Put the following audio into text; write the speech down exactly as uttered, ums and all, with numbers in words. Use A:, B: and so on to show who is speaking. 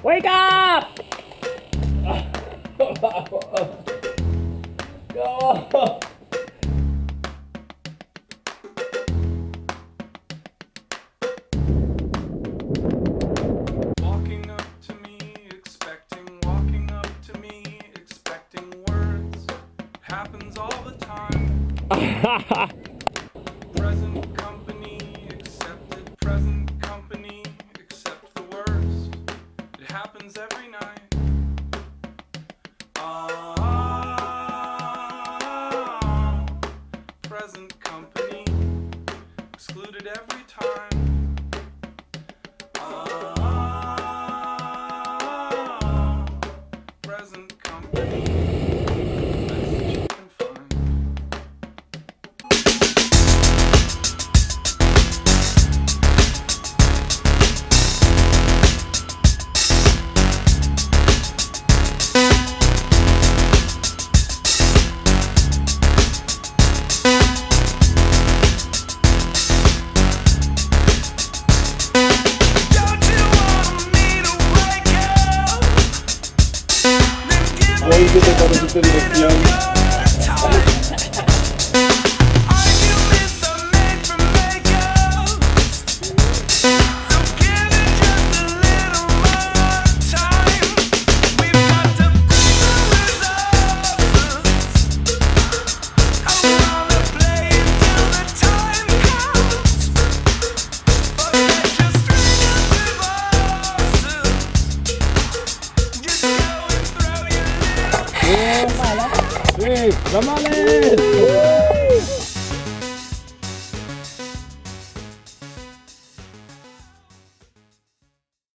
A: Wake up! Go!
B: Walking up to me, expecting, walking up to me, expecting words. Happens all the time. Present company accepted, present company accept the worst. It happens every night. Ah, present company excluded every time. Ah, present company best you can find.
A: Ahí que te parece esta dirección. Sí, ¡la males!